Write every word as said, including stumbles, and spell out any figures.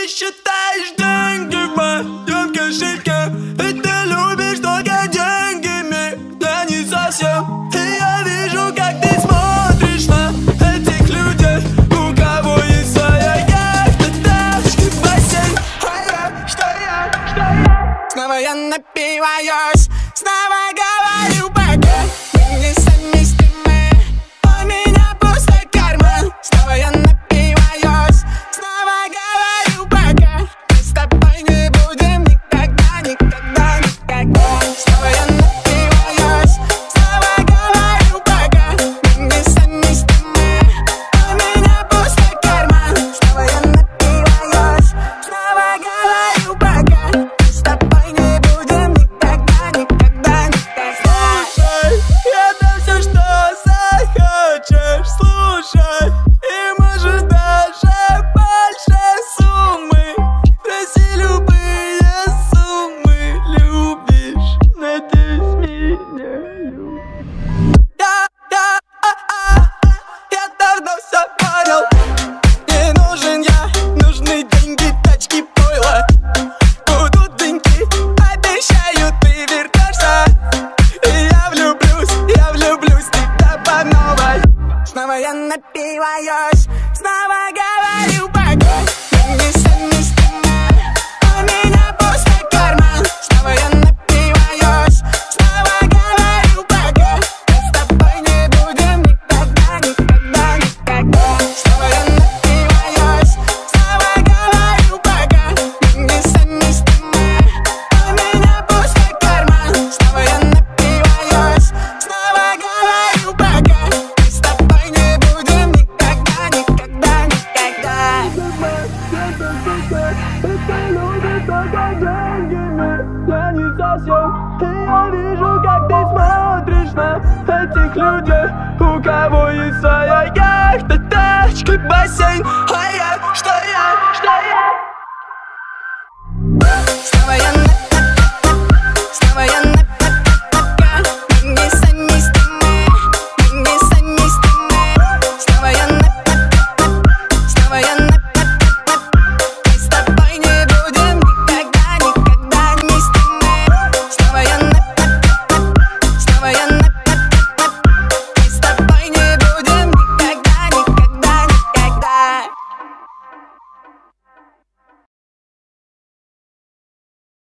считаешь деньги в моем кошельке, и ты любишь только деньгами, да не совсем. И я вижу, как ты смотришь на этих людей, у кого есть своя яхта, тачки, бассейн. А я, что я, что я? Снова я напиваюсь, снова говорю пока. Мы не совместимы, у меня пустой карман. Снова я напиваюсь, снова говорю пока. Мы с тобой не будем никогда, никогда, никогда. Снова я напиваюсь, снова говорю пока. Мы не совместимы, у меня пустой карман. Снова я напиваюсь, снова говорю пока. Мы с тобой не будем никогда, никогда, никогда. Слушай, я дам все, что захочешь, слушай. И может даже больше суммы. Проси любые суммы, любишь, надеюсь, меня любишь. Я, я, а, а, я давно все понял. Не нужен я, нужны деньги, тачки, пойло. Будут деньги, обещаю, ты вернешься. И я влюблюсь, я влюблюсь в тебя по новой. Снова я напиваюсь, снова говорю пока. Мы не совместимы, у меня пустой карман. Снова я напиваюсь, снова говорю пока. Мы с тобой не будем никогда, никогда, никогда. Снова я напиваюсь, снова говорю пока. Мы не совместимы, у меня пустой карман. Снова я напиваюсь, снова говорю пока. Мы с тобой не будем никогда, никогда, никогда. Это любит только деньгами, я не совсем. И я вижу, как ты смотришь на этих людей, у кого есть своя яхта, тачка, бассейн. А я, что я, что я? Снова я